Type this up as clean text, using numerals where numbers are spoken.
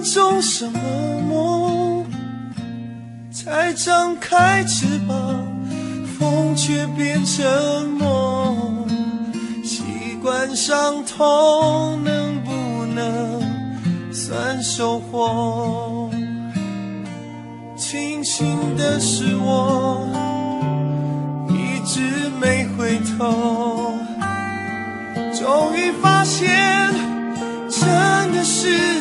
种什么梦，才张开翅膀，风却变成梦。习惯伤痛，能不能算收获？庆幸的是我一直没回头，终于发现真的是